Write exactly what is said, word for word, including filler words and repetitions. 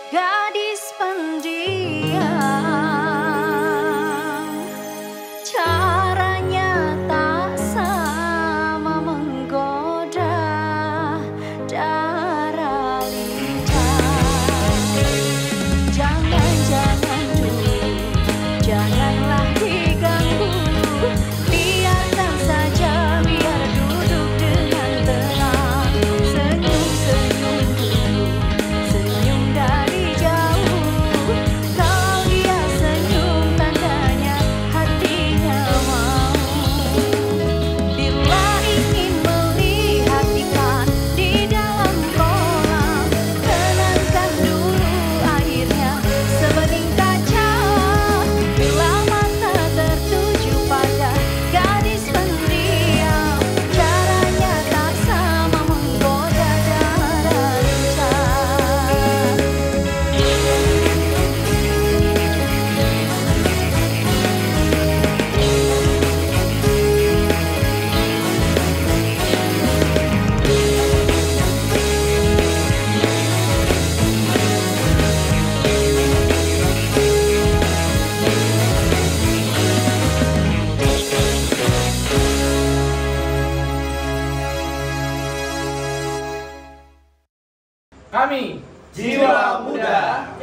gadis pendiam, caranya tak sama menggoda darah lincah. Jangan-jangan dulu, janganlah diganggu, biarkan saja, biar duduk dengan tenang. Senyum-senyum dulu, senyum dari jauh. Kalau dia senyum, tandanya hatinya mau. Bila ingin melihat ikan di dalam kolam, tenangkan dulu airnya sebening kaca. Bila mata tertuju pada gadis pendiam, caranya tak sama menggoda darah lincah. Kami Jiwa Muda.